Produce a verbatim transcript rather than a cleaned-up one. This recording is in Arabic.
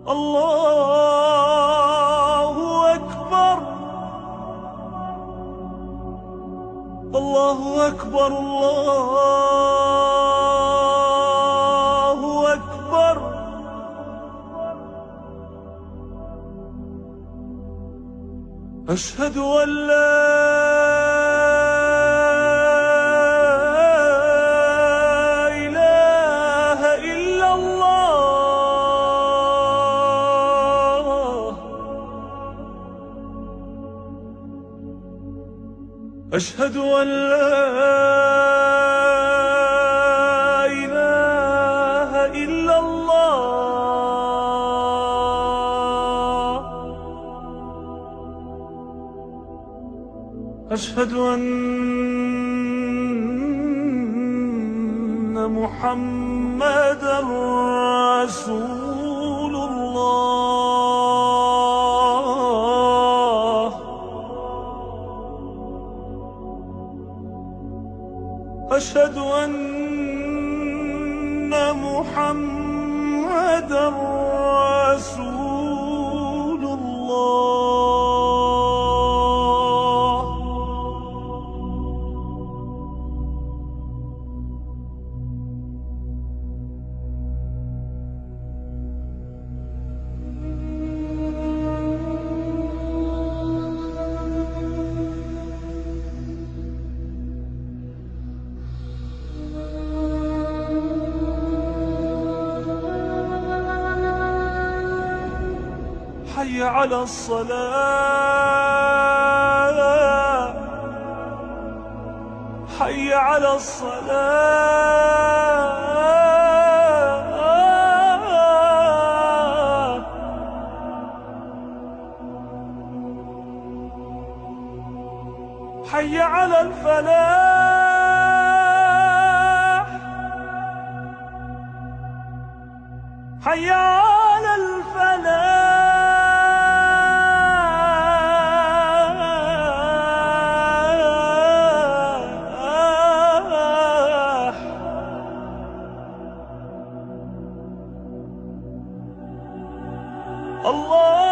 الله أكبر، الله أكبر، الله أكبر. أشهد أن لا إله إلا الله، أشهد أن لا إله إلا الله، أشهد أن محمدًا رسول الله، أشهد أن محمدًا رسول الله. حي على الصلاة، حي على الصلاة، حي على الفلاح، حي على الفلاح. الله